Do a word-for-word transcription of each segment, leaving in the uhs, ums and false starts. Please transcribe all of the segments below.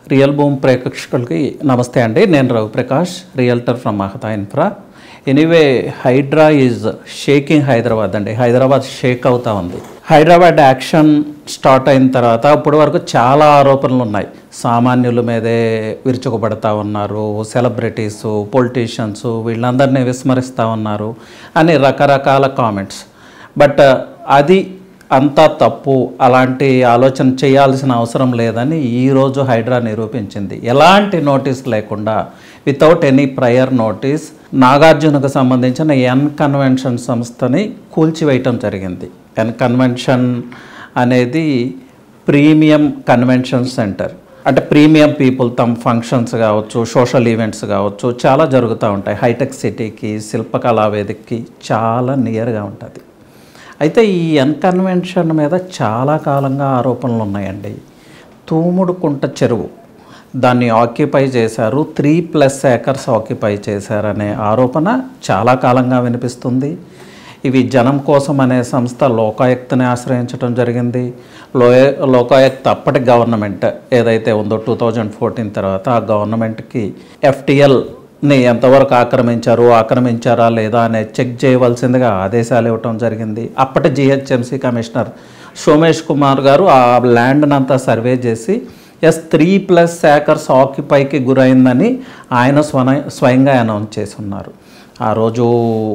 Real భూమి ప్రేక్షకులకి నమస్తే అండి. నేను Raviprakash, realtor from Mahata Infra. Anyway, HYDRAA is shaking Hyderabad అండి. హైదరాబాద్ షేక్ అవుతా ఉంది. హైదరాబాద్ యాక్షన్ స్టార్ట్ అయిన తర్వాత ఇప్పటి వరకు చాలా ఆరోపణలు ఉన్నాయి. సామాన్యుల మీదే విరుచుకుపడతా ఉన్నారు, సెలబ్రిటీసు, పొలిటీషియన్స్ వీళ్ళందరినీ విస్మరిస్తూ ఉన్నారు అని రకరకాల కామెంట్స్. బట్ అది అంతా తప్పు, అలాంటి ఆలోచన చేయాల్సిన అవసరం లేదని ఈరోజు హైడ్రా నిరూపించింది. ఎలాంటి నోటీస్ లేకుండా, వితౌట్ ఎనీ ప్రయర్ నోటీస్, నాగార్జునకు సంబంధించిన ఎన్ కన్వెన్షన్ సంస్థని కూల్చివేయటం జరిగింది. ఎన్ కన్వెన్షన్ అనేది ప్రీమియం కన్వెన్షన్ సెంటర్. అంటే ప్రీమియం పీపుల్ తమ ఫంక్షన్స్ కావచ్చు, సోషల్ ఈవెంట్స్ కావచ్చు, చాలా జరుగుతూ ఉంటాయి. హైటెక్ సిటీకి, శిల్పకళా వేదికకి చాలా నియర్గా ఉంటుంది. అయితే ఈ ఎన్ కన్వెన్షన్ మీద చాలా కాలంగా ఆరోపణలు ఉన్నాయండి. తూముడుకుంట చెరువు దాన్ని ఆక్యుపై చేశారు, త్రీ ప్లస్ ఏకర్స్ ఆక్యుపై చేశారనే ఆరోపణ చాలా కాలంగా వినిపిస్తుంది. ఇవి జనం కోసం అనే సంస్థ లోకాయుక్తని ఆశ్రయించడం జరిగింది. లోయ లోకాయుక్త అప్పటి గవర్నమెంట్ ఏదైతే ఉందో టూ థౌజండ్ ఫోర్టీన్ తర్వాత ఆ గవర్నమెంట్కి ఎఫ్టీఎల్ని ఎంతవరకు ఆక్రమించారు, ఆక్రమించారా లేదా అనే చెక్ చేయవలసిందిగా ఆదేశాలు ఇవ్వటం జరిగింది. అప్పటి జిహెచ్ఎంసీ కమిషనర్ సోమేష్ కుమార్ గారు ఆ ల్యాండ్ని అంతా సర్వే చేసి ఎస్ త్రీ ప్లస్ ఏకర్స్ ఆక్యుపైకి గురైందని ఆయన స్వన స్వయంగా అనౌన్స్ చేసి ఉన్నారు. ఆ రోజు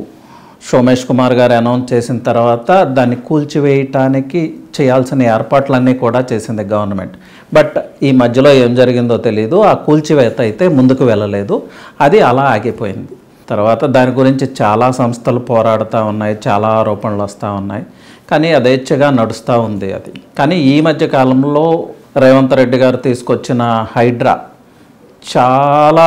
సోమేష్ కుమార్ గారు అనౌన్స్ చేసిన తర్వాత దాన్ని కూల్చివేయటానికి చేయాల్సిన ఏర్పాట్లన్నీ కూడా చేసింది గవర్నమెంట్. బట్ ఈ మధ్యలో ఏం జరిగిందో తెలియదు. ఆ కూల్చివేత అయితే ముందుకు వెళ్ళలేదు, అది అలా ఆగిపోయింది. తర్వాత దాని గురించి చాలా సంస్థలు పోరాడుతూ ఉన్నాయి, చాలా ఆరోపణలు వస్తూ ఉన్నాయి, కానీ యథేచ్ఛగా నడుస్తూ ఉంది అది. కానీ ఈ మధ్య కాలంలో రేవంత్ రెడ్డి గారు తీసుకొచ్చిన హైడ్రా చాలా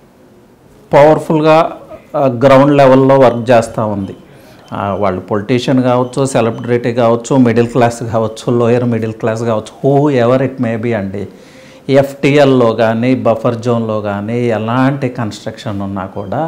పవర్ఫుల్గా గ్రౌండ్ లెవెల్లో వర్క్ చేస్తూ ఉంది. వాళ్ళు పొలిటీషియన్ కావచ్చు, సెలబ్రిటీ కావచ్చు, మిడిల్ క్లాస్ కావచ్చు, లోయర్ మిడిల్ క్లాస్ కావచ్చు, whoever it may be అండి. ఎఫ్టీఎల్లో కానీ బఫర్ జోన్లో కానీ ఎలాంటి కన్స్ట్రక్షన్ ఉన్నా కూడా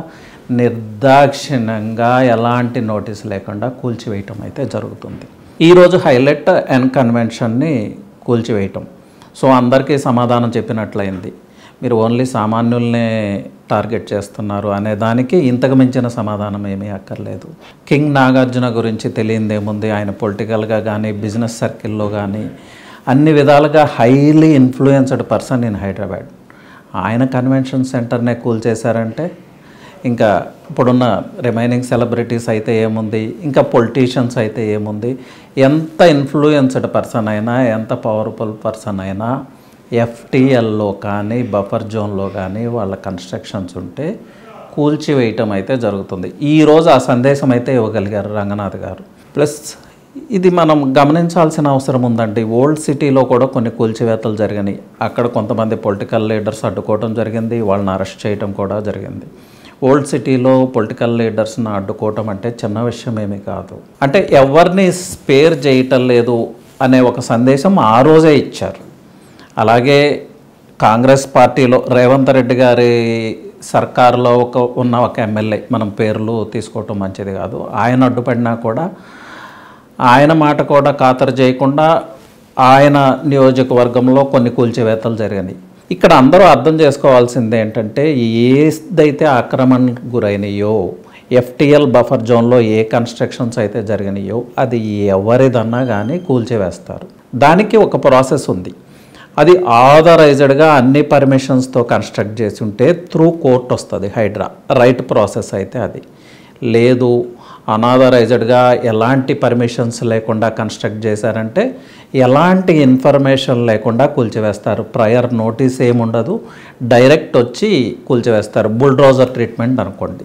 నిర్దాక్షిణ్యంగా ఎలాంటి నోటీస్ లేకుండా కూల్చివేయటం అయితే జరుగుతుంది. ఈరోజు హైలైట్ ఎన్ కన్వెన్షన్ని కూల్చివేయటం. సో అందరికీ సమాధానం చెప్పినట్లయింది. మీరు ఓన్లీ సామాన్యుల్నే టార్గెట్ చేస్తున్నారు అనే దానికి ఇంతకు మించిన సమాధానం ఏమీ అక్కర్లేదు. కింగ్ నాగార్జున గురించి తెలియదేముంది. ఆయన పొలిటికల్గా కానీ, బిజినెస్ సర్కిల్లో కానీ అన్ని విధాలుగా highly influenced person in Hyderabad. ఆయన కన్వెన్షన్ సెంటర్నే కూల్చేశారంటే ఇంకా ఇప్పుడున్న రిమైనింగ్ సెలబ్రిటీస్ అయితే ఏముంది, ఇంకా పొలిటీషియన్స్ అయితే ఏముంది. ఎంత ఇన్ఫ్లుయెన్స్డ్ పర్సన్ అయినా, ఎంత పవర్ఫుల్ పర్సన్ అయినా ఎఫ్టీఎల్లో కానీ బఫర్ జోన్లో కానీ వాళ్ళ కన్స్ట్రక్షన్స్ ఉంటే కూల్చివేయటం అయితే జరుగుతుంది. ఈరోజు ఆ సందేశం అయితే ఇవ్వగలిగారు రంగనాథ్ గారు. ప్లస్ ఇది మనం గమనించాల్సిన అవసరం ఉందండి. ఓల్డ్ సిటీలో కూడా కొన్ని కూల్చివేతలు జరిగినాయి. అక్కడ కొంతమంది పొలిటికల్ లీడర్స్ అడ్డుకోవడం జరిగింది, వాళ్ళని అరెస్ట్ చేయడం కూడా జరిగింది. ఓల్డ్ సిటీలో పొలిటికల్ లీడర్స్ని అడ్డుకోవటం అంటే చిన్న విషయం ఏమీ కాదు. అంటే ఎవరిని స్పేర్ చేయటం లేదు అనే ఒక సందేశం ఆ రోజే ఇచ్చారు. అలాగే కాంగ్రెస్ పార్టీలో రేవంత్ రెడ్డి గారి సర్కారులో ఒక ఉన్న ఒక ఎమ్మెల్యే, మనం పేర్లు తీసుకోవటం మంచిది కాదు, ఆయన అడ్డుపడినా కూడా ఆయన మాట కూడా ఖాతరు చేయకుండా ఆయన నియోజకవర్గంలో కొన్ని కూల్చివేతలు జరిగినాయి. ఇక్కడ అందరూ అర్థం చేసుకోవాల్సింది ఏంటంటే, ఏదైతే ఆక్రమణకు గురైనాయో, ఎఫ్టీఎల్ బఫర్ జోన్లో ఏ కన్స్ట్రక్షన్స్ అయితే జరిగినాయో అది ఎవరిదన్నా కానీ కూల్చివేస్తారు. దానికి ఒక ప్రాసెస్ ఉంది. అది ఆథరైజ్డ్గా అన్ని పర్మిషన్స్తో కన్స్ట్రక్ట్ చేసి ఉంటే త్రూ కోర్ట్ వస్తుంది హైడ్రా. రైట్ ప్రాసెస్ అయితే అది. లేదు, అనాథరైజ్డ్గా ఎలాంటి పర్మిషన్స్ లేకుండా కన్స్ట్రక్ట్ చేశారంటే ఎలాంటి ఇన్ఫర్మేషన్ లేకుండా కూల్చివేస్తారు. ప్రయర్ నోటీస్ ఏముండదు, డైరెక్ట్ వచ్చి కూల్చివేస్తారు. బుల్డోజర్ ట్రీట్మెంట్ అనుకోండి.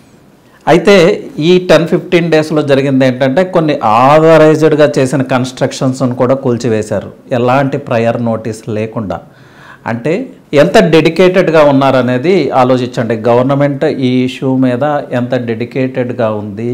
అయితే ఈ టెన్ ఫిఫ్టీన్ డేస్లో జరిగింది ఏంటంటే కొన్ని ఆథరైజ్డ్గా చేసిన కన్స్ట్రక్షన్స్ను కూడా కూల్చివేశారు, ఎలాంటి ప్రయర్ నోటీస్ లేకుండా. అంటే ఎంత డెడికేటెడ్గా ఉన్నారనేది ఆలోచించండి. గవర్నమెంట్ ఈ ఇష్యూ మీద ఎంత డెడికేటెడ్గా ఉంది,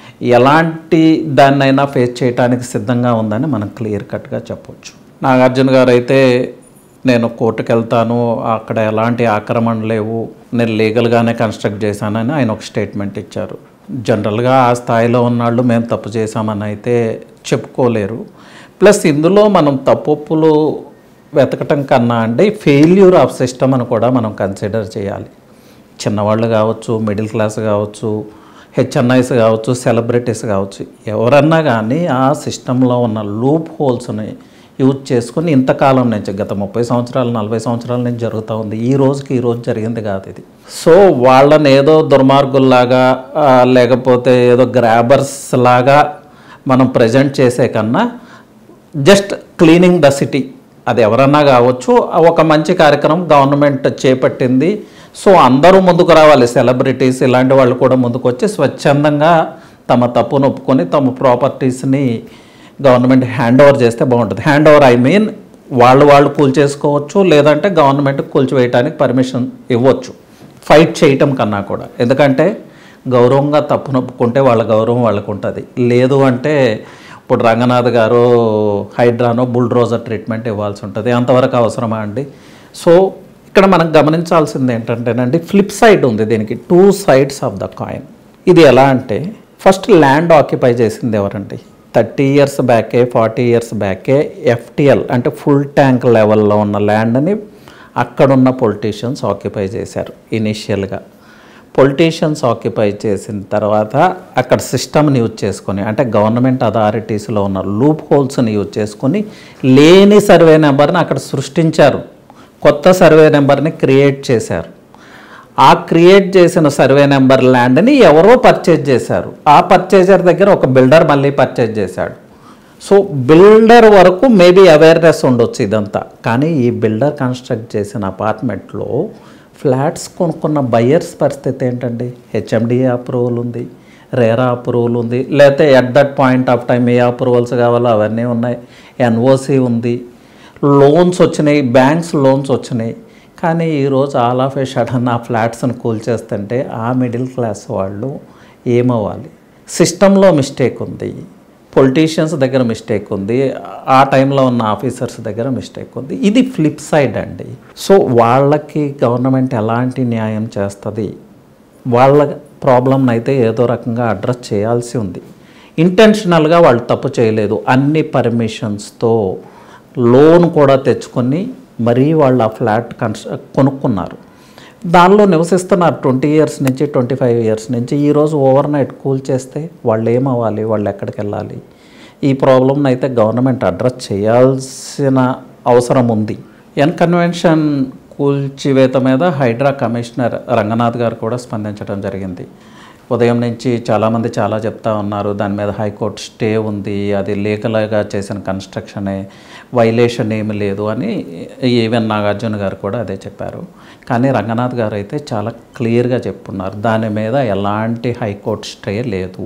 ఎలాంటి దాన్నైనా ఫేస్ చేయడానికి సిద్ధంగా ఉందని మనం క్లియర్ కట్గా చెప్పవచ్చు. నాగార్జున గారు అయితే నేను కోర్టుకు వెళ్తాను, అక్కడ ఎలాంటి ఆక్రమణ లేవు, నేను లీగల్గానే కన్స్ట్రక్ట్ చేశానని ఆయన ఒక స్టేట్మెంట్ ఇచ్చారు. జనరల్గా ఆ స్థాయిలో ఉన్నాళ్ళు మేము తప్పు చేశామని అయితే చెప్పుకోలేరు. ప్లస్ ఇందులో మనం తప్పులు వెతకటం కన్నా అండి ఫెయిల్యూర్ ఆఫ్ సిస్టమ్ అని కూడా మనం కన్సిడర్ చేయాలి. చిన్నవాళ్ళు కావచ్చు, మిడిల్ క్లాస్ కావచ్చు, హెచ్ఎన్ఐస్ కావచ్చు, సెలబ్రిటీస్ కావచ్చు, ఎవరన్నా కానీ ఆ సిస్టంలో ఉన్న లూప్ హోల్స్ని యూజ్ చేసుకుని ఇంతకాలం నుంచి గత ముప్పై సంవత్సరాలు నలభై సంవత్సరాల నుంచి జరుగుతూ ఉంది. ఈ రోజుకి ఈ రోజు జరిగింది కాదు ఇది. సో వాళ్ళని ఏదో దుర్మార్గుల్లాగా లేకపోతే ఏదో గ్రాబర్స్ లాగా మనం ప్రజెంట్ చేసే కన్నా జస్ట్ క్లీనింగ్ ద సిటీ, అది ఎవరన్నా కావచ్చు, ఒక మంచి కార్యక్రమం గవర్నమెంట్ చేపట్టింది. సో అందరూ ముందుకు రావాలి, సెలబ్రిటీస్ ఇలాంటి వాళ్ళు కూడా ముందుకు వచ్చి స్వచ్ఛందంగా తమ తప్పును ఒప్పుకొని తమ ప్రాపర్టీస్ని గవర్నమెంట్ హ్యాండ్ ఓవర్ చేస్తే బాగుంటుంది. హ్యాండ్ ఓవర్ ఐ మీన్ వాళ్ళు వాళ్ళు కూల్చేసుకోవచ్చు, లేదంటే గవర్నమెంట్ కూల్చివేయడానికి పర్మిషన్ ఇవ్వచ్చు, ఫైట్ చేయటం కన్నా కూడా. ఎందుకంటే గౌరవంగా తప్పును ఒప్పుకుంటే వాళ్ళ గౌరవం వాళ్ళకు ఉంటుంది. లేదు అంటే ఇప్పుడు రంగనాథ్ గారు హైడ్రానో బుల్డ్రోజర్ ట్రీట్మెంట్ ఇవ్వాల్సి ఉంటుంది. అంతవరకు అవసరమా అండి? సో ఇక్కడ మనం గమనించాల్సింది ఏంటంటేనండి, ఫ్లిప్ సైడ్ ఉంది దీనికి, two sides of the coin. ఇది ఎలా అంటే ఫస్ట్ ల్యాండ్ ఆక్యుపై చేసింది ఎవరండి? థర్టీ ఇయర్స్ బ్యాకే ఫార్టీ ఇయర్స్ బ్యాకే ఎఫ్టిఎల్ అంటే ఫుల్ ట్యాంక్ లెవెల్లో ఉన్న ల్యాండ్ని అక్కడున్న పొలిటీషియన్స్ ఆక్యుపై చేశారు. ఇనీషియల్గా పొలిటీషియన్స్ ఆక్యుపై చేసిన తర్వాత అక్కడ సిస్టమ్ని యూజ్ చేసుకొని, అంటే గవర్నమెంట్ అథారిటీస్లో ఉన్న లూప్ హోల్స్ని యూజ్ చేసుకొని లేని సర్వే నెంబర్ని అక్కడ సృష్టించారు, కొత్త సర్వే నెంబర్ని క్రియేట్ చేశారు. ఆ క్రియేట్ చేసిన సర్వే నెంబర్ ల్యాండ్ని ఎవరో పర్చేజ్ చేశారు. ఆ పర్చేజర్ దగ్గర ఒక బిల్డర్ మళ్ళీ పర్చేజ్ చేశాడు. సో బిల్డర్ వరకు మేబీ అవేర్నెస్ ఉండొచ్చు ఇదంతా, కానీ ఈ బిల్డర్ కన్స్ట్రక్ట్ చేసిన అపార్ట్మెంట్లో ఫ్లాట్స్ కొనుక్కున్న బయ్యర్స్ పరిస్థితి ఏంటండి? హెచ్ఎండిఏ అప్రూవల్ ఉంది, రేరా అప్రూవల్ ఉంది, లేకపోతే at that point of time ఏ అప్రూవల్స్ కావాలో అవన్నీ ఉన్నాయి, ఎన్ఓసి ఉంది, లోన్స్ వచ్చినాయి, బ్యాంక్స్ లోన్స్ వచ్చినాయి. కానీ ఈరోజు ఆల్ ఆఫ్ ఏ సడన్ ఆ ఫ్లాట్స్ని కూల్చేస్తుంటే ఆ మిడిల్ క్లాస్ వాళ్ళు ఏమవ్వాలి? సిస్టంలో మిస్టేక్ ఉంది, పొలిటీషియన్స్ దగ్గర మిస్టేక్ ఉంది, ఆ టైంలో ఉన్న ఆఫీసర్స్ దగ్గర మిస్టేక్ ఉంది. ఇది ఫ్లిప్ సైడ్ అండి. సో వాళ్ళకి గవర్నమెంట్ ఎలాంటి న్యాయం చేస్తుంది? వాళ్ళ ప్రాబ్లంని అయితే ఏదో రకంగా అడ్రస్ చేయాల్సి ఉంది. ఇంటెన్షనల్గా వాళ్ళు తప్పు చేయలేదు, అన్ని పర్మిషన్స్తో లోన్ కూడా తెచ్చుకొని మరీ వాళ్ళు ఆ ఫ్లాట్ కన్స్ట్ర కొనుక్కున్నారు, దానిలో నివసిస్తున్నారు ట్వంటీ ఇయర్స్ నుంచి ట్వంటీ ఫైవ్ ఇయర్స్ నుంచి. ఈరోజు ఓవర్ నైట్ కూల్ చేస్తే వాళ్ళు ఏమవ్వాలి? వాళ్ళు ఎక్కడికి వెళ్ళాలి? ఈ ప్రాబ్లమ్ని అయితే గవర్నమెంట్ అడ్రస్ చేయాల్సిన అవసరం ఉంది. ఎన్ కన్వెన్షన్ కూల్చివేత మీద హైడ్రా కమిషనర్ రంగనాథ్ గారు కూడా స్పందించడం జరిగింది. ఉదయం నుంచి చాలామంది చాలా చెప్తా ఉన్నారు, దాని మీద హైకోర్టు స్టే ఉంది, అది లీగల్గా చేసిన కన్స్ట్రక్షనే, వైలేషన్ ఏమి లేదు అని ఈవెన్ నాగార్జున గారు కూడా అదే చెప్పారు. కానీ రంగనాథ్ గారు అయితే చాలా క్లియర్గా చెప్పున్నారు, దాని మీద ఎలాంటి హైకోర్టు స్టే లేదు,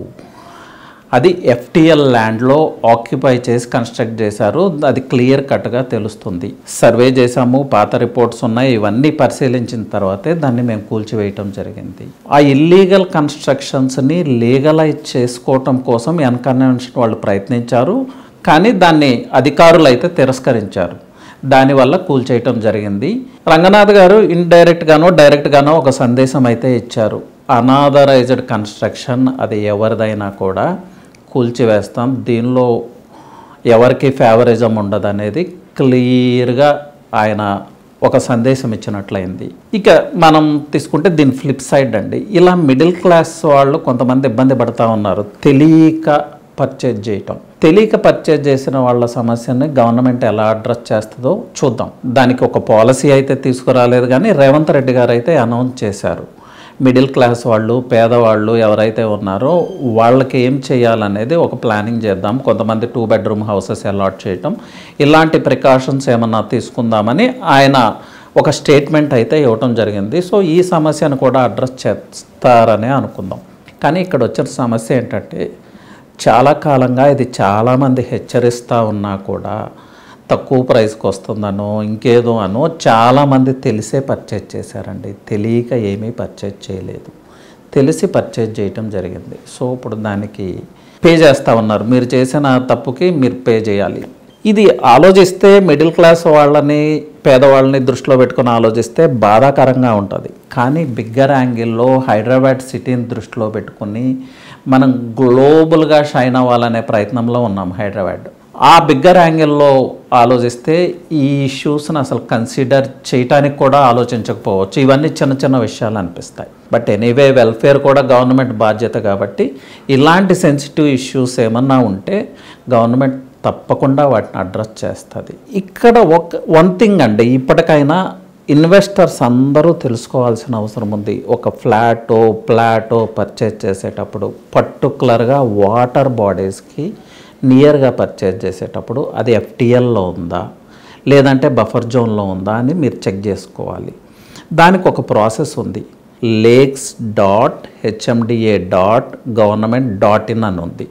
అది ఎఫ్టిఎల్ ల్యాండ్లో ఆక్యుపై చేసి కన్స్ట్రక్ట్ చేశారు, అది క్లియర్ కట్గా తెలుస్తుంది. సర్వే చేశాము, పాత రిపోర్ట్స్ ఉన్నాయి, ఇవన్నీ పరిశీలించిన తర్వాతే దాన్ని మేము కూల్చివేయటం జరిగింది. ఆ ఇల్లీగల్ కన్స్ట్రక్షన్స్ని లీగలైజ్ చేసుకోవటం కోసం ఎన్ కన్వెన్షన్ వాళ్ళు ప్రయత్నించారు, కానీ దాన్ని అధికారులు అయితే తిరస్కరించారు. దానివల్ల కూల్చేయటం జరిగింది. రంగనాథ్ గారు ఇండైరెక్ట్గానో డైరెక్ట్గానో ఒక సందేశం అయితే ఇచ్చారు, అనాథరైజ్డ్ కన్స్ట్రక్షన్ అది ఎవరిదైనా కూడా కూల్చివేస్తాం, దీనిలో ఎవరికి ఫేవరిజం ఉండదు అనేది క్లియర్గా ఆయన ఒక సందేశం ఇచ్చినట్లయింది. ఇక మనం తీసుకుంటే దీని ఫ్లిప్ సైడ్ అండి, ఇలా మిడిల్ క్లాస్ వాళ్ళు కొంతమంది ఇబ్బంది పడుతూ ఉన్నారు, తెలియక పర్చేజ్ చేయటం. తెలియక పర్చేజ్ చేసిన వాళ్ళ సమస్యని గవర్నమెంట్ ఎలా అడ్రస్ చేస్తుందో చూద్దాం. దానికి ఒక పాలసీ అయితే తీసుకురాలేదు, కానీ రేవంత్ రెడ్డి గారు అయితే అనౌన్స్ చేశారు, మిడిల్ క్లాస్ వాళ్ళు, పేదవాళ్ళు ఎవరైతే ఉన్నారో వాళ్ళకి ఏం చేయాలనేది ఒక ప్లానింగ్ చేద్దాం, కొంతమంది టూ బెడ్రూమ్ హౌసెస్ అలాట్ చేయటం, ఇలాంటి ప్రికాషన్స్ ఏమన్నా తీసుకుందామని ఆయన ఒక స్టేట్మెంట్ అయితే ఇవ్వటం జరిగింది. సో ఈ సమస్యను కూడా అడ్రస్ చేస్తారనే అనుకుందాం. కానీ ఇక్కడ వచ్చిన సమస్య ఏంటంటే, చాలా కాలంగా ఇది చాలామంది హెచ్చరిస్తూ ఉన్నా కూడా తక్కువ ప్రైస్కి వస్తుందనో ఇంకేదో అనో చాలామంది తెలిసే పర్చేజ్ చేశారండి, తెలియక ఏమీ పర్చేజ్ చేయలేదు, తెలిసి పర్చేజ్ చేయటం జరిగింది. సో ఇప్పుడు దానికి పే చేస్తూ ఉన్నారు, మీరు చేసిన తప్పుకి మీరు పే చేయాలి. ఇది ఆలోచిస్తే మిడిల్ క్లాస్ వాళ్ళని, పేదవాళ్ళని దృష్టిలో పెట్టుకుని ఆలోచిస్తే బాధాకరంగా ఉంటుంది. కానీ బిగ్గర్ యాంగిల్లో హైదరాబాద్ సిటీని దృష్టిలో పెట్టుకుని మనం గ్లోబల్గా షైన్ అవ్వాలనే ప్రయత్నంలో ఉన్నాం. హైదరాబాద్ ఆ బిగ్గర్ యాంగిల్లో ఆలోచిస్తే ఈ ఇష్యూస్ని అసలు కన్సిడర్ చేయటానికి కూడా ఆలోచించకపోవచ్చు. ఇవన్నీ చిన్న చిన్న విషయాలు అనిపిస్తాయి. బట్ ఎనీవే వెల్ఫేర్ కూడా గవర్నమెంట్ బాధ్యత కాబట్టి ఇలాంటి సెన్సిటివ్ ఇష్యూస్ ఏమన్నా ఉంటే గవర్నమెంట్ తప్పకుండా వాటిని అడ్రస్ చేస్తుంది. ఇక్కడ ఒక వన్ థింగ్ అండి, ఇప్పటికైనా ఇన్వెస్టర్స్ అందరూ తెలుసుకోవాల్సిన అవసరం ఉంది. ఒక ఫ్లాటో ప్లాటో పర్చేజ్ చేసేటప్పుడు పర్టికులర్గా వాటర్ బాడీస్కి నియర్గా పర్చేజ్ చేసేటప్పుడు అది ఎఫ్టీఎల్లో ఉందా లేదంటే బఫర్ జోన్లో ఉందా అని మీరు చెక్ చేసుకోవాలి. దానికి ఒక ప్రాసెస్ ఉంది. Lakes dot HMDA dot government dot in అని ఉంది.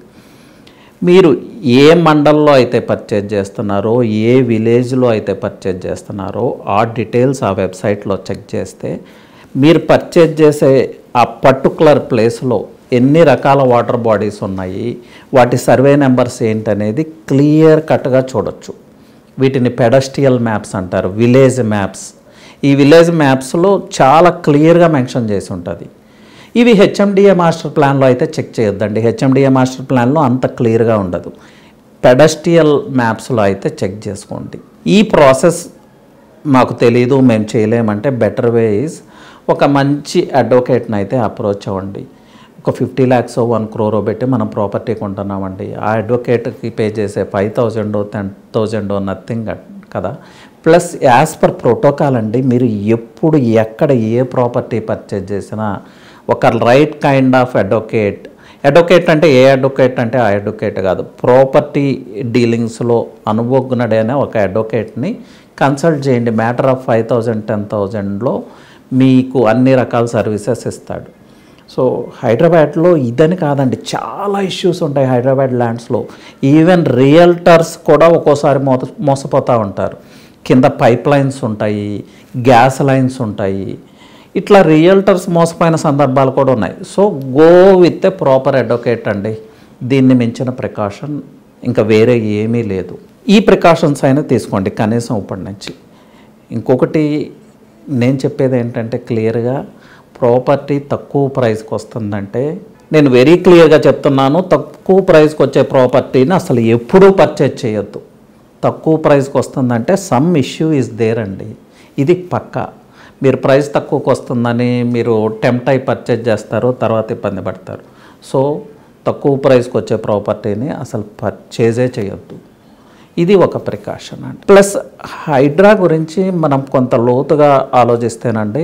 మీరు ఏ మండల్లో అయితే పర్చేజ్ చేస్తున్నారో ఏ విలేజ్లో అయితే పర్చేజ్ చేస్తున్నారో ఆ డీటెయిల్స్ ఆ వెబ్సైట్లో చెక్ చేస్తే మీరు పర్చేజ్ చేసే ఆ పర్టికులర్ ప్లేస్లో ఎన్ని రకాల వాటర్ బాడీస్ ఉన్నాయి, వాటి సర్వే నెంబర్స్ ఏంటనేది క్లియర్ కట్గా చూడొచ్చు. వీటిని పెడస్ట్రియల్ మ్యాప్స్ అంటారు, విలేజ్ మ్యాప్స్. ఈ విలేజ్ మ్యాప్స్లో చాలా క్లియర్గా మెన్షన్ చేసి ఉంటుంది. ఇవి హెచ్ఎండిఏ మాస్టర్ ప్లాన్లో అయితే చెక్ చేయొద్దండి. హెచ్ఎండిఏ మాస్టర్ ప్లాన్లో అంత క్లియర్గా ఉండదు. పెడస్ట్రియల్ మ్యాప్స్లో అయితే చెక్ చేసుకోండి. ఈ ప్రాసెస్ మాకు తెలీదు, మేము చేయలేమంటే బెటర్ వే ఈజ్ ఒక మంచి అడ్వకేట్ని అయితే అప్రోచ్ అవ్వండి. ఒక ఫిఫ్టీ ల్యాక్స్ వన్ క్రోరో పెట్టి మనం ప్రాపర్టీ కొంటున్నామండి. ఆ అడ్వకేట్కి పే చేసే five thousand ten thousand nothing కదా. ప్లస్ యాజ్ పర్ ప్రోటోకాల్ అండి, మీరు ఎప్పుడు ఎక్కడ ఏ ప్రాపర్టీ పర్చేజ్ చేసినా ఒక right kind of advocate, advocate అంటే ఏ అడ్వకేట్ అంటే ఆ అడ్వకేట్ కాదు, ప్రాపర్టీ డీలింగ్స్లో అనుభవజ్ఞుడైన ఒక అడ్వకేట్ని కన్సల్ట్ చేయండి. Matter of five thousand ten థౌజండ్లో మీకు అన్ని రకాల సర్వీసెస్ ఇస్తాడు. సో హైదరాబాద్లో ఇదని కాదండి, చాలా ఇష్యూస్ ఉంటాయి హైదరాబాద్ ల్యాండ్స్లో. ఈవెన్ రియల్టర్స్ కూడా ఒక్కోసారి మోస మోసపోతూ ఉంటారు. కింద పైప్ లైన్స్ ఉంటాయి, గ్యాస్ లైన్స్ ఉంటాయి. ఇట్లా రియల్టర్స్ మోసపోయిన సందర్భాలు కూడా ఉన్నాయి. So go with a proper advocate అండి. దీన్ని మించిన ప్రికాషన్ ఇంకా వేరే ఏమీ లేదు. ఈ ప్రికాషన్స్ అయినా తీసుకోండి కనీసం ఇప్పటి నుంచి. ఇంకొకటి నేను చెప్పేది ఏంటంటే క్లియర్గా, ప్రాపర్టీ తక్కువ ప్రైస్కి వస్తుందంటే నేను వెరీ క్లియర్గా చెప్తున్నాను, తక్కువ ప్రైస్కి వచ్చే ప్రాపర్టీని అసలు ఎప్పుడూ పర్చేజ్ చేయొద్దు. తక్కువ ప్రైస్కి వస్తుందంటే సమ్ ఇష్యూ ఈజ్ దేర్ అండి, ఇది పక్కా. మీరు ప్రైస్ తక్కువకి వస్తుందని మీరు టెంప్ట్ అయి పర్చేజ్ చేస్తారు, తర్వాత ఇబ్బంది పడతారు. సో తక్కువ ప్రైస్కి వచ్చే ప్రాపర్టీని అసలు పర్చేజే చేయొద్దు. ఇది ఒక ప్రికాషన్ అండి. ప్లస్ హైడ్రా గురించి మనం కొంత లోతుగా ఆలోచిస్తేనండి,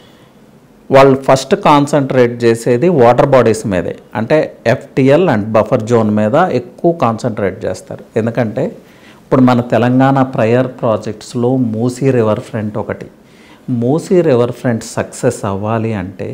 వాళ్ళు ఫస్ట్ కాన్సన్ట్రేట్ చేసేది వాటర్ బాడీస్ మీదే, అంటే ఎఫ్టీఎల్ అండ్ బఫర్ జోన్ మీద ఎక్కువ కాన్సన్ట్రేట్ చేస్తారు. ఎందుకంటే ఇప్పుడు మన తెలంగాణ ప్రయర్ ప్రాజెక్ట్స్లో మూసీ రివర్ ఫ్రంట్ ఒకటి. మూసీ రివర్ ఫ్రంట్ సక్సెస్ అవ్వాలి అంటే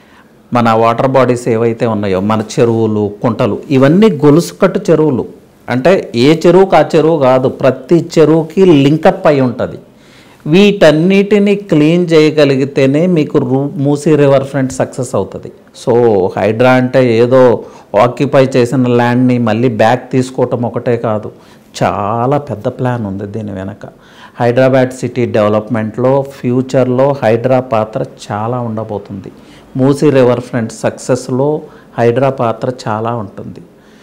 మన వాటర్ బాడీస్ ఏవైతే ఉన్నాయో, మన చెరువులు కుంటలు, ఇవన్నీ గొలుసు కట్టు చెరువులు. అంటే ఏ చెరువుకి ఆ చెరువు కాదు, ప్రతి చెరువుకి లింకప్ అయి ఉంటుంది. వీటన్నిటిని క్లీన్ చేయగలిగితేనే మీకు రూ మూసీ రివర్ ఫ్రంట్ సక్సెస్ అవుతుంది. సో హైడ్రా అంటే ఏదో ఆక్యుపై చేసిన ల్యాండ్ని మళ్ళీ బ్యాక్ తీసుకోవటం ఒకటే కాదు, చాలా పెద్ద ప్లాన్ ఉంది దీని వెనక. హైదరాబాద్ సిటీ డెవలప్మెంట్లో ఫ్యూచర్లో హైడ్రా పాత్ర చాలా ఉండబోతుంది. మూసీ రివర్ ఫ్రంట్ సక్సెస్లో హైడ్రా పాత్ర చాలా ఉంటుంది.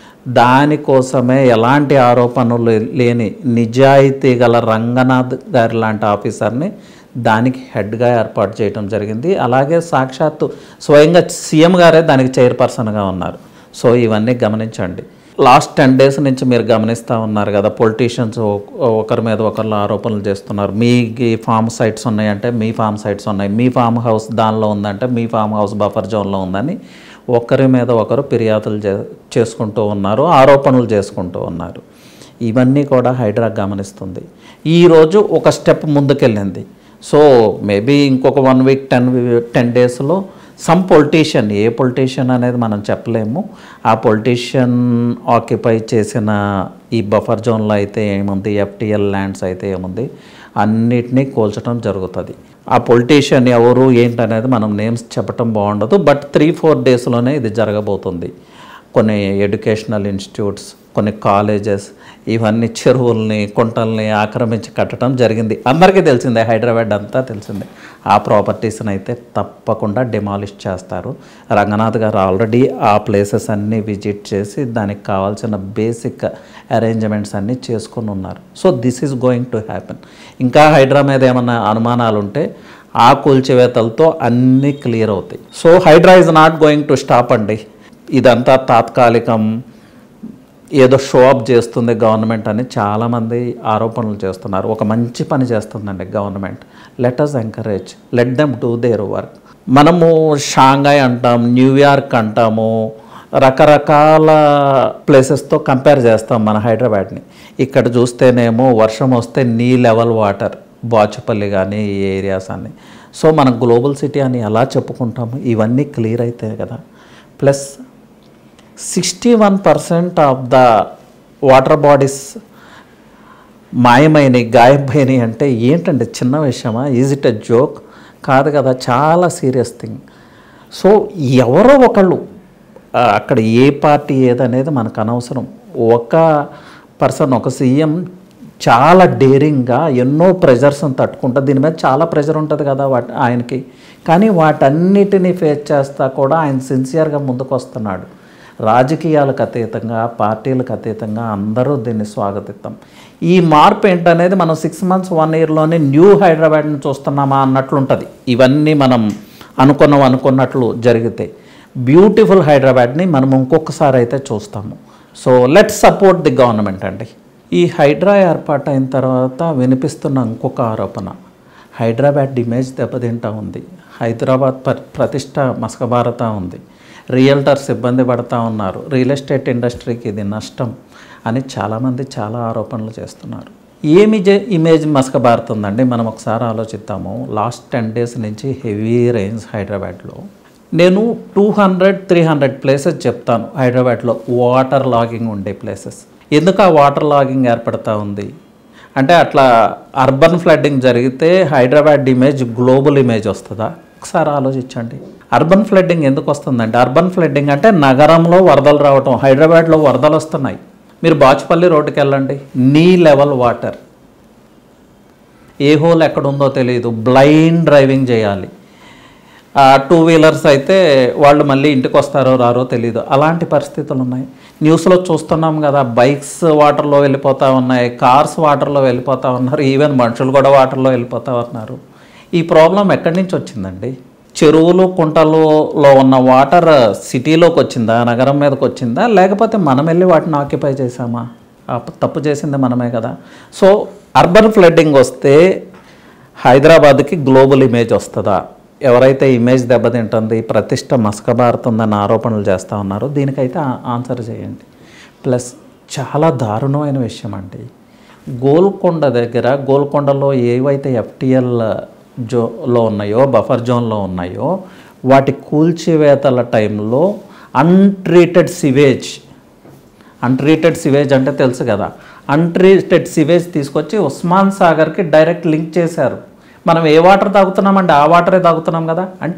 దానికోసమే ఎలాంటి ఆరోపణలు లేని నిజాయితీ గల రంగనాథ్ గారి లాంటి ఆఫీసర్ని దానికి హెడ్గా ఏర్పాటు చేయడం జరిగింది. అలాగే సాక్షాత్తు స్వయంగా సీఎం గారే దానికి చైర్పర్సన్గా ఉన్నారు. సో ఇవన్నీ గమనించండి. లాస్ట్ టెన్ డేస్ నుంచి మీరు గమనిస్తూ ఉన్నారు కదా, పొలిటీషియన్స్ ఒకరి మీద ఒకరు ఆరోపణలు చేస్తున్నారు. మీ ఫామ్ సైట్స్ ఉన్నాయంటే మీ ఫామ్ సైట్స్ ఉన్నాయి, మీ ఫామ్ హౌస్ దానిలో ఉందంటే మీ ఫామ్ హౌస్ బఫర్ జోన్లో ఉందని ఒకరి మీద ఒకరు ఫిర్యాదులు చే చేసుకుంటూ ఉన్నారు, ఆరోపణలు చేసుకుంటూ ఉన్నారు. ఇవన్నీ కూడా హైడ్రా గమనిస్తుంది. ఈరోజు ఒక స్టెప్ ముందుకెళ్ళింది. సో మేబీ ఇంకొక వన్ వీక్ టెన్ టెన్ డేస్లో సమ్ పొలిటీషియన్, ఏ పొలిటీషియన్ అనేది మనం చెప్పలేము, ఆ పొలిటీషియన్ ఆక్యుపై చేసిన ఈ బఫర్ జోన్లో అయితే ఏముంది, ఎఫ్టీఎల్ ల్యాండ్స్ అయితే ఏముంది, అన్నిటినీ కోల్చడం జరుగుతుంది. ఆ పొలిటీషియన్ ఎవరు ఏంటనేది మనం నేమ్స్ చెప్పటం బాగుండదు. బట్ త్రీ ఫోర్ డేస్లోనే ఇది జరగబోతుంది. కొన్ని ఎడ్యుకేషనల్ ఇన్స్టిట్యూట్స్, కొన్ని కాలేజెస్, ఇవన్నీ చెరువుల్ని కుంటల్ని ఆక్రమించి కట్టడం జరిగింది. అందరికీ తెలిసిందే, హైదరాబాద్ అంతా తెలిసిందే. ఆ ప్రాపర్టీస్ని అయితే తప్పకుండా డిమాలిష్ చేస్తారు. రంగనాథ్ గారు ఆల్రెడీ ఆ ప్లేసెస్ అన్నీ విజిట్ చేసి దానికి కావాల్సిన బేసిక్ అరేంజ్మెంట్స్ అన్నీ చేసుకుని ఉన్నారు. So this is going to happen. ఇంకా హైడ్రా మీద ఏమన్నా అనుమానాలు ఉంటే ఆ కూల్చివేతలతో అన్నీ క్లియర్ అవుతాయి. So HYDRAA is not going to stop అండి. ఇదంతా తాత్కాలికం, ఏదో షో అప్ చేస్తుంది గవర్నమెంట్ అని చాలామంది ఆరోపణలు చేస్తున్నారు. ఒక మంచి పని చేస్తుందండి government. Let us encourage, let them do their work. మనము షాంఘాయ్ అంటాం, న్యూయార్క్ అంటాము, రకరకాల ప్లేసెస్తో కంపేర్ చేస్తాం మన హైదరాబాద్ని. ఇక్కడ చూస్తేనేమో వర్షం వస్తే నీ లెవెల్ వాటర్, బాచుపల్లి కానీ ఈ ఏరియాస్ అన్ని. సో మనం గ్లోబల్ సిటీ అని ఎలా చెప్పుకుంటాము? ఇవన్నీ క్లియర్ అవుతాయి కదా. Plus sixty one percent of the water bodies మాయమైనవి, గాయమైనవి అంటే ఏంటంటే చిన్న విషయమా? Is it a joke? కాదు కదా, చాలా సీరియస్ థింగ్. సో ఎవరో ఒకళ్ళు, అక్కడ ఏ పార్టీ ఏదనేది మనకు అనవసరం. ఒక పర్సన్, ఒక సీఎం చాలా డేరింగ్గా ఎన్నో ప్రెజర్స్ని తట్టుకుంటా, దీని మీద చాలా ప్రెజర్ ఉంటుంది కదా వాటి ఆయనకి, కానీ వాటన్నిటినీ ఫేస్ చేస్తా కూడా ఆయన సిన్సియర్గా ముందుకు వస్తున్నాడు. రాజకీయాలకు అతీతంగా, పార్టీలకు అతీతంగా అందరూ దీన్ని స్వాగతిస్తాం. ఈ మార్పు ఏంటనేది మనం సిక్స్ మంత్స్ వన్ ఇయర్లోనే న్యూ హైదరాబాద్ని చూస్తున్నామా అన్నట్లు ఉంటుంది. ఇవన్నీ మనం అనుకున్నాం అనుకున్నట్లు జరిగితే బ్యూటిఫుల్ హైదరాబాద్ని మనం ఇంకొకసారి అయితే చూస్తాము. So let's support the government అండి. ఈ హైడ్రా ఏర్పాటు అయిన తర్వాత వినిపిస్తున్న ఇంకొక ఆరోపణ, హైదరాబాద్ ఇమేజ్ దెబ్బతింటా ఉంది, హైదరాబాద్ ప్ర ప్రతిష్ట మసకబారతా ఉంది, రియల్టర్స్ ఇబ్బంది పడతా ఉన్నారు, రియల్ ఎస్టేట్ ఇండస్ట్రీకి ఇది నష్టం అని చాలామంది చాలా ఆరోపణలు చేస్తున్నారు. ఏమి ఇమేజ్ మసకబారుతుందండి? మనం ఒకసారి ఆలోచిద్దాము. లాస్ట్ టెన్ డేస్ నుంచి హెవీ రెయిన్స్ హైదరాబాద్లో. నేను two hundred three hundred places చెప్తాను హైదరాబాద్లో వాటర్ లాగింగ్ ఉండే ప్లేసెస్. ఎందుకు ఆ వాటర్ లాగింగ్ ఏర్పడతా ఉంది అంటే, అట్లా అర్బన్ ఫ్లడ్డింగ్ జరిగితే హైదరాబాద్ ఇమేజ్ గ్లోబల్ ఇమేజ్ వస్తుందా? ఒకసారి ఆలోచించండి. అర్బన్ ఫ్లడ్డింగ్ ఎందుకు వస్తుందంటే, అర్బన్ ఫ్లడ్డింగ్ అంటే నగరంలో వరదలు రావటం. హైదరాబాద్లో వరదలు వస్తున్నాయి. మీరు బాచుపల్లి రోడ్డుకి వెళ్ళండి, నీ లెవెల్ వాటర్, ఏ హోల్ ఎక్కడుందో తెలియదు, బ్లైండ్ డ్రైవింగ్ చేయాలి. టూ వీలర్స్ అయితే వాళ్ళు మళ్ళీ ఇంటికి వస్తారో రారో తెలియదు, అలాంటి పరిస్థితులు ఉన్నాయి. న్యూస్లో చూస్తున్నాం కదా, బైక్స్ వాటర్లో వెళ్ళిపోతూ ఉన్నాయి, కార్స్ వాటర్లో వెళ్ళిపోతూ ఉన్నారు, ఈవెన్ మనుషులు కూడా వాటర్లో వెళ్ళిపోతూ ఉన్నారు. ఈ ప్రాబ్లం ఎక్కడి నుంచి వచ్చిందండి? చెరువులు కుంటలలో ఉన్న వాటర్ సిటీలోకి వచ్చిందా, నగరం మీదకి వచ్చిందా, లేకపోతే మనం వెళ్ళి వాటిని ఆక్యుపై చేసామా? తప్పు చేసింది మనమే కదా. సో అర్బన్ ఫ్లడ్డింగ్ వస్తే హైదరాబాద్కి గ్లోబల్ ఇమేజ్ వస్తుందా? ఎవరైతే ఇమేజ్ దెబ్బతింటుంది, ప్రతిష్ట మసకబారుతుందని ఆరోపణలు చేస్తూ ఉన్నారో దీనికైతే ఆన్సర్ చేయండి. ప్లస్ చాలా దారుణమైన విషయం అండి, గోల్కొండ దగ్గర, గోల్కొండలో ఏవైతే ఎఫ్టీఎల్ జోలో ఉన్నాయో, బఫర్ జోన్లో ఉన్నాయో, వాటి కూల్చివేతల టైంలో అన్ట్రీటెడ్ సివేజ్, అన్ట్రీటెడ్ సివేజ్ అంటే తెలుసు కదా, అన్ట్రీటెడ్ సివేజ్ తీసుకొచ్చి ఉస్మాన్ సాగర్కి డైరెక్ట్ లింక్ చేశారు. మనం ఏ వాటర్ తాగుతున్నామంటే ఆ వాటరే తాగుతున్నాం కదా, అంటే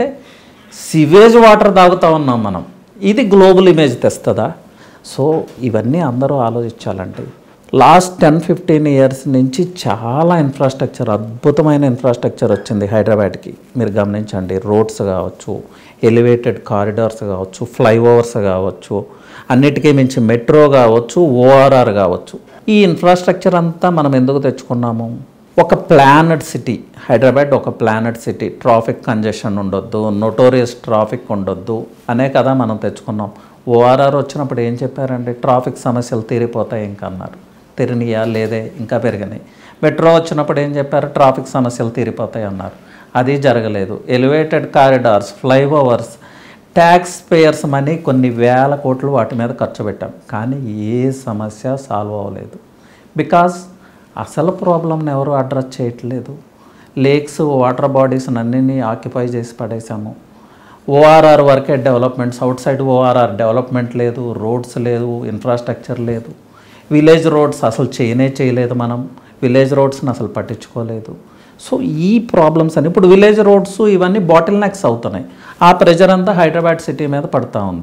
సివేజ్ వాటర్ తాగుతూ ఉన్నాం మనం. ఇది గ్లోబల్ ఇమేజ్ తెస్తుందా? సో ఇవన్నీ అందరూ ఆలోచించాలండి. లాస్ట్ టెన్ ఫిఫ్టీన్ ఇయర్స్ నుంచి చాలా ఇన్ఫ్రాస్ట్రక్చర్, అద్భుతమైన ఇన్ఫ్రాస్ట్రక్చర్ వచ్చింది హైదరాబాద్కి. మీరు గమనించండి, రోడ్స్ కావచ్చు, ఎలివేటెడ్ కారిడార్స్ కావచ్చు, ఫ్లైఓవర్స్ కావచ్చు, అన్నిటికీ మించి మెట్రో కావచ్చు, ఓఆర్ఆర్ కావచ్చు. ఈ ఇన్ఫ్రాస్ట్రక్చర్ అంతా మనం ఎందుకు తెచ్చుకున్నాము? ఒక ప్లానెడ్ సిటీ హైదరాబాద్, ఒక ప్లానెడ్ సిటీ, ట్రాఫిక్ కంజెషన్ ఉండొద్దు, నోటోరియస్ ట్రాఫిక్ ఉండొద్దు అనే కదా మనం తెచ్చుకున్నాం. ఓఆర్ఆర్ వచ్చినప్పుడు ఏం చెప్పారండి? ట్రాఫిక్ సమస్యలు తీరిపోతాయి ఇంకా అన్నారు. తిరిగినాయా? లేదే, ఇంకా పెరిగినాయి. మెట్రో వచ్చినప్పుడు ఏం చెప్పారు? ట్రాఫిక్ సమస్యలు తీరిపోతాయి అన్నారు. అది జరగలేదు. Elevated corridors, flyovers, tax payers money కొన్ని వేల కోట్లు వాటి మీద ఖర్చు పెట్టాం, కానీ ఏ సమస్య సాల్వ్ అవ్వలేదు. బికాస్ అసలు ప్రాబ్లంని ఎవరు అడ్రస్ చేయట్లేదు. లేక్స్, వాటర్ బాడీస్ అన్నింటినీ ఆక్యుపై చేసి పడేసాము. ఓఆర్ఆర్ వరకే developments, outside ORR development లేదు, రోడ్స్ లేదు, ఇన్ఫ్రాస్ట్రక్చర్ లేదు. విలేజ్ రోడ్స్ అసలు చేయనే చేయలేదు మనం, విలేజ్ రోడ్స్ని అసలు పట్టించుకోలేదు. సో ఈ ప్రాబ్లమ్స్ అని ఇప్పుడు విలేజ్ రోడ్స్ ఇవన్నీ బాటిల్ నెక్స్ అవుతున్నాయి. ఆ ప్రెజర్ అంతా హైదరాబాద్ సిటీ మీద పడుతూ ఉంది.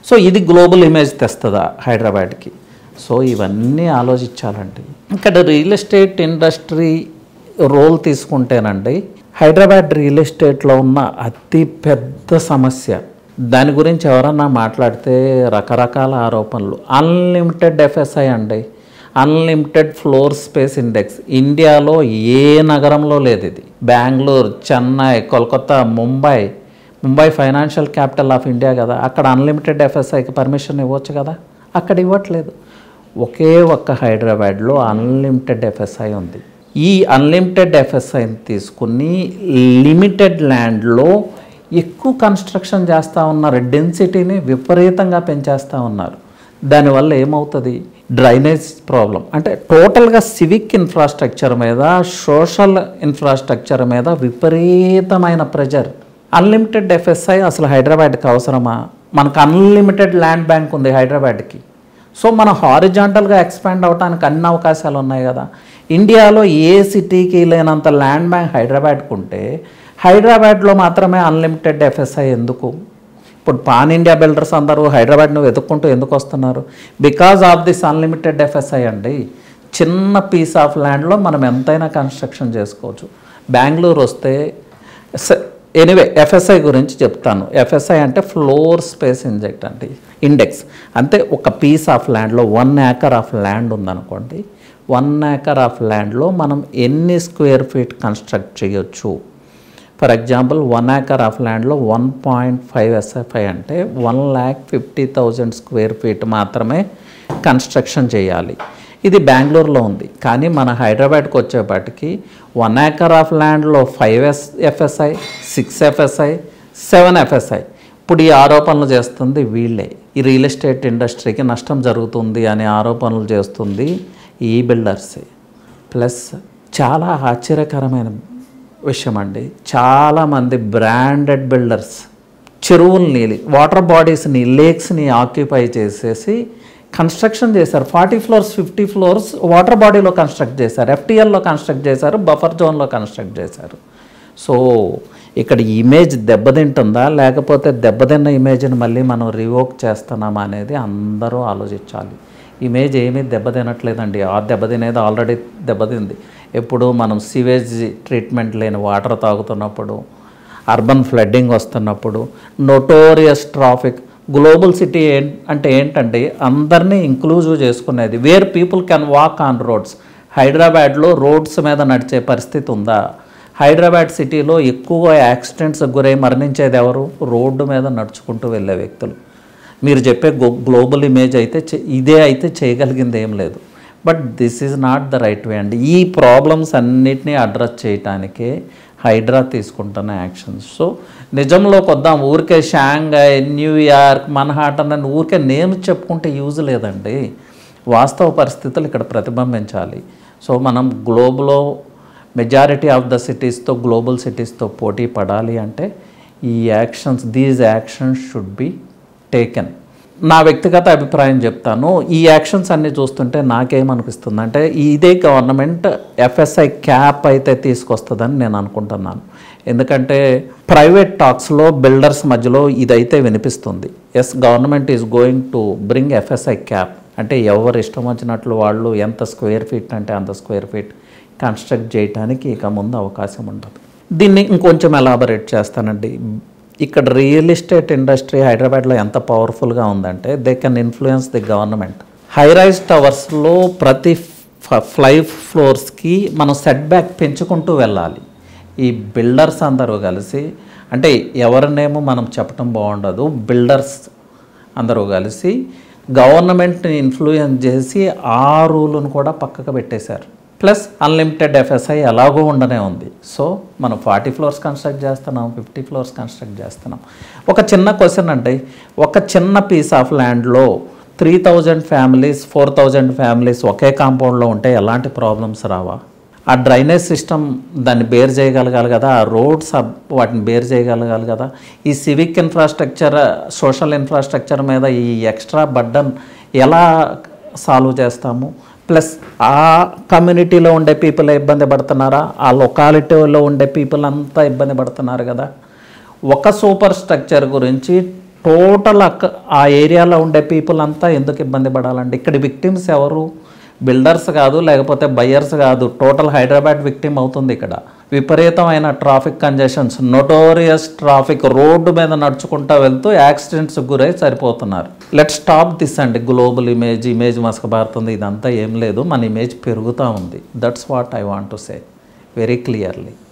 సో ఇది గ్లోబల్ ఇమేజ్ తెస్తుందా హైదరాబాద్కి? సో ఇవన్నీ ఆలోచించాలండి. ఇక్కడ రియల్ ఎస్టేట్ ఇండస్ట్రీ రోల్ తీసుకుంటేనండి, హైదరాబాద్ రియల్ ఎస్టేట్లో ఉన్న అతి పెద్ద సమస్య, దాని గురించి ఎవరన్నా మాట్లాడితే రకరకాల ఆరోపణలు. అన్లిమిటెడ్ ఎఫ్ఎస్ఐ అండి, అన్లిమిటెడ్ ఫ్లోర్ స్పేస్ ఇండెక్స్. ఇండియాలో ఏ నగరంలో లేదు ఇది. Bengaluru, Chennai, Kolkata, Mumbai Mumbai financial capital of India కదా, అక్కడ అన్లిమిటెడ్ ఎఫ్ఎస్ఐకి పర్మిషన్ ఇవ్వచ్చు కదా, అక్కడ ఇవ్వట్లేదు. ఒకే ఒక్క హైదరాబాద్లో అన్లిమిటెడ్ ఎఫ్ఎస్ఐ ఉంది. ఈ అన్లిమిటెడ్ ఎఫ్ఎస్ఐని తీసుకుని లిమిటెడ్ ల్యాండ్లో ఎక్కువ కన్స్ట్రక్షన్ చేస్తూ ఉన్నారు, డెన్సిటీని విపరీతంగా పెంచేస్తూ ఉన్నారు. దానివల్ల ఏమవుతుంది? Drainage problem. అంటే టోటల్గా సివిక్ ఇన్ఫ్రాస్ట్రక్చర్ మీద, సోషల్ ఇన్ఫ్రాస్ట్రక్చర్ మీద విపరీతమైన ప్రెజర్. అన్లిమిటెడ్ ఎఫ్ఎస్ఐ అసలు హైదరాబాద్కి అవసరమా? మనకు అన్లిమిటెడ్ ల్యాండ్ బ్యాంక్ ఉంది హైదరాబాద్కి. సో మనం హారిజాంటల్గా ఎక్స్పాండ్ అవడానికి అన్ని అవకాశాలు ఉన్నాయి కదా. ఇండియాలో ఏ సిటీకి లేనంత ల్యాండ్ బ్యాంక్ హైదరాబాద్కు ఉంటే హైదరాబాద్లో మాత్రమే అన్లిమిటెడ్ ఎఫ్ఎస్ఐ ఎందుకు? ఇప్పుడు పాన్ ఇండియా బిల్డర్స్ అందరూ హైదరాబాద్ను వెతుక్కుంటూ ఎందుకు వస్తున్నారు? Because of this unlimited FSI అండి. చిన్న పీస్ ఆఫ్ ల్యాండ్లో మనం ఎంతైనా కన్స్ట్రక్షన్ చేసుకోవచ్చు. బెంగళూరు వస్తే ఎనీవే ఎఫ్ఎస్ఐ గురించి చెప్తాను. ఎఫ్ఎస్ఐ అంటే ఫ్లోర్ స్పేస్ ఇంజెక్ట్ అంటే ఇండెక్స్. అంటే ఒక పీస్ ఆఫ్ ల్యాండ్లో వన్ ఏకర్ ఆఫ్ ల్యాండ్ ఉందనుకోండి, వన్ ఏకర్ ఆఫ్ ల్యాండ్లో మనం ఎన్ని స్క్వేర్ ఫీట్ కన్స్ట్రక్ట్ చేయొచ్చు. For example one acre of ల్యాండ్లో వన్ పాయింట్ ఫైవ్ ఎస్ఎఫ్ఐ అంటే one lakh fifty thousand square feet మాత్రమే కన్స్ట్రక్షన్ చేయాలి. ఇది బెంగళూరులో ఉంది. కానీ మన హైదరాబాద్కి వచ్చేపాటికి వన్ ఏకర్ ఆఫ్ ల్యాండ్లో ఫైవ్ ఎస్ FSI six FSI seven FSI. ఇప్పుడు ఈ ఆరోపణలు చేస్తుంది వీళ్ళే. ఈ రియల్ ఎస్టేట్ ఇండస్ట్రీకి నష్టం జరుగుతుంది అనే ఆరోపణలు చేస్తుంది ఈ బిల్డర్సే. ప్లస్ చాలా ఆశ్చర్యకరమైన విషయం అండి, చాలామంది బ్రాండెడ్ బిల్డర్స్ చెరువుల్ని, వాటర్ బాడీస్ని, లేక్స్ని ఆక్యుపై చేసేసి కన్స్ట్రక్షన్ చేశారు. Forty floors fifty floors water బాడీలో కన్స్ట్రక్ట్ చేశారు, ఎఫ్టీఎల్లో కన్స్ట్రక్ట్ చేశారు, బఫర్ జోన్లో కన్స్ట్రక్ట్ చేశారు. సో ఇక్కడ ఇమేజ్ దెబ్బతింటుందా, లేకపోతే దెబ్బతిన్న ఇమేజ్ని మళ్ళీ మనం రివోక్ చేస్తున్నామా అనేది అందరూ ఆలోచించాలి. ఇమేజ్ ఏమీ దెబ్బతినట్లేదండి, ఆ దెబ్బతినేది ఆల్రెడీ దెబ్బతింది. ఎప్పుడు మనం సివేజ్ ట్రీట్మెంట్ లేని వాటర్ తాగుతున్నప్పుడు, అర్బన్ ఫ్లడ్డింగ్ వస్తున్నప్పుడు, నోటోరియస్ ట్రాఫిక్. గ్లోబల్ సిటీ ఏం అంటే ఏంటంటే అందరినీ ఇంక్లూజివ్ చేసుకునేది, where people can walk on roads. హైదరాబాద్లో రోడ్స్ మీద నడిచే పరిస్థితి ఉందా? హైదరాబాద్ సిటీలో ఎక్కువ యాక్సిడెంట్స్ గురై మరణించేది ఎవరు? రోడ్డు మీద నడుచుకుంటూ వెళ్ళే వ్యక్తులు. మీరు చెప్పే గ్లోబల్ ఇమేజ్ అయితే ఇదే అయితే చేయగలిగింది ఏం లేదు. But this is not the right way అండి. ఈ ప్రాబ్లమ్స్ అన్నిటినీ అడ్రస్ చేయటానికే హైడ్రా తీసుకుంటున్న యాక్షన్స్. సో నిజంలోకి వద్దాం. ఊరికే షాంఘై, న్యూయార్క్, మన్హాటన్ అని ఊరికే నేను చెప్పుకుంటే యూజ్ లేదండి. వాస్తవ పరిస్థితులు ఇక్కడ ప్రతిబింబించాలి. సో మనం గ్లోబల్లో మెజారిటీ ఆఫ్ ద సిటీస్తో, గ్లోబల్ సిటీస్తో పోటీ పడాలి అంటే ఈ actions, these actions should be taken. నా వ్యక్తిగత అభిప్రాయం చెప్తాను. ఈ యాక్షన్స్ అన్నీ చూస్తుంటే నాకేమనిపిస్తుంది అంటే ఇదే గవర్నమెంట్ ఎఫ్ఎస్ఐ క్యాప్ అయితే తీసుకొస్తుందని నేను అనుకుంటున్నాను. ఎందుకంటే ప్రైవేట్ టాక్స్లో బిల్డర్స్ మధ్యలో ఇదైతే వినిపిస్తుంది. Yes, government is going to bring FSI cap. అంటే ఎవరు ఇష్టం వచ్చినట్లు వాళ్ళు ఎంత స్క్వేర్ ఫీట్ అంటే అంత స్క్వేర్ ఫీట్ కన్స్ట్రక్ట్ చేయడానికి ఇక ముందు అవకాశం ఉండదు. దీన్ని ఇంకొంచెం ఎలాబరేట్ చేస్తానండి. ఇక్కడ రియల్ ఎస్టేట్ ఇండస్ట్రీ హైదరాబాద్లో ఎంత పవర్ఫుల్గా ఉందంటే they can influence the government. High rise టవర్స్లో ప్రతి ఫైవ్ ఫ్లోర్స్కి మనం సెట్ బ్యాక్ పెంచుకుంటూ వెళ్ళాలి. ఈ బిల్డర్స్ అందరూ కలిసి, అంటే ఎవరినేమో మనం చెప్పడం బాగుండదు, బిల్డర్స్ అందరూ కలిసి గవర్నమెంట్ని ఇన్ఫ్లుయెన్స్ చేసి ఆ రూలును కూడా పక్కకు పెట్టేశారు. ప్లస్ అన్లిమిటెడ్ ఎఫ్ఎస్ఐ ఎలాగో ఉండనే ఉంది. సో మనం ఫార్టీ ఫ్లోర్స్ కన్స్ట్రక్ట్ చేస్తున్నాం, ఫిఫ్టీ ఫ్లోర్స్ కన్స్ట్రక్ట్ చేస్తున్నాం. ఒక చిన్న క్వశ్చన్ అంటే, ఒక చిన్న పీస్ ఆఫ్ ల్యాండ్లో three thousand families, four thousand families ఒకే కాంపౌండ్లో ఉంటే ఎలాంటి ప్రాబ్లమ్స్ రావా? ఆ డ్రైనేజ్ సిస్టమ్ దాన్ని బేర్ చేయగలగాలి కదా, ఆ రోడ్స్ వాటిని బేర్ చేయగలగాలి కదా. ఈ సివిక్ ఇన్ఫ్రాస్ట్రక్చర్, సోషల్ ఇన్ఫ్రాస్ట్రక్చర్ మీద ఈ ఎక్స్ట్రా బర్డన్ ఎలా సాల్వ్ చేస్తాము? ప్లస్ ఆ కమ్యూనిటీలో ఉండే పీపుల్ ఇబ్బంది పడుతున్నారా? ఆ లొకాలిటీలో ఉండే పీపుల్ అంతా ఇబ్బంది పడుతున్నారు కదా. ఒక సూపర్ స్ట్రక్చర్ గురించి టోటల్ అక్క ఆ ఏరియాలో ఉండే పీపుల్ అంతా ఎందుకు ఇబ్బంది పడాలండి? ఇక్కడ విక్టిమ్స్ ఎవరు? బిల్డర్స్ కాదు, లేకపోతే బయ్యర్స్ కాదు, టోటల్ హైదరాబాద్ విక్టిమ్ అవుతుంది. ఇక్కడ విపరీతమైన traffic congestions, notorious traffic, road మీద నడుచుకుంటూ వెళ్తూ యాక్సిడెంట్స్ గురై సరిపోతున్నారు. లెట్ స్టాప్ దిస్ అండి. గ్లోబల్ ఇమేజ్ ఇమేజ్ మసకబారుతుంది, ఇదంతా ఏం లేదు, మన ఇమేజ్ పెరుగుతూ ఉంది. That's what I want to say very clearly.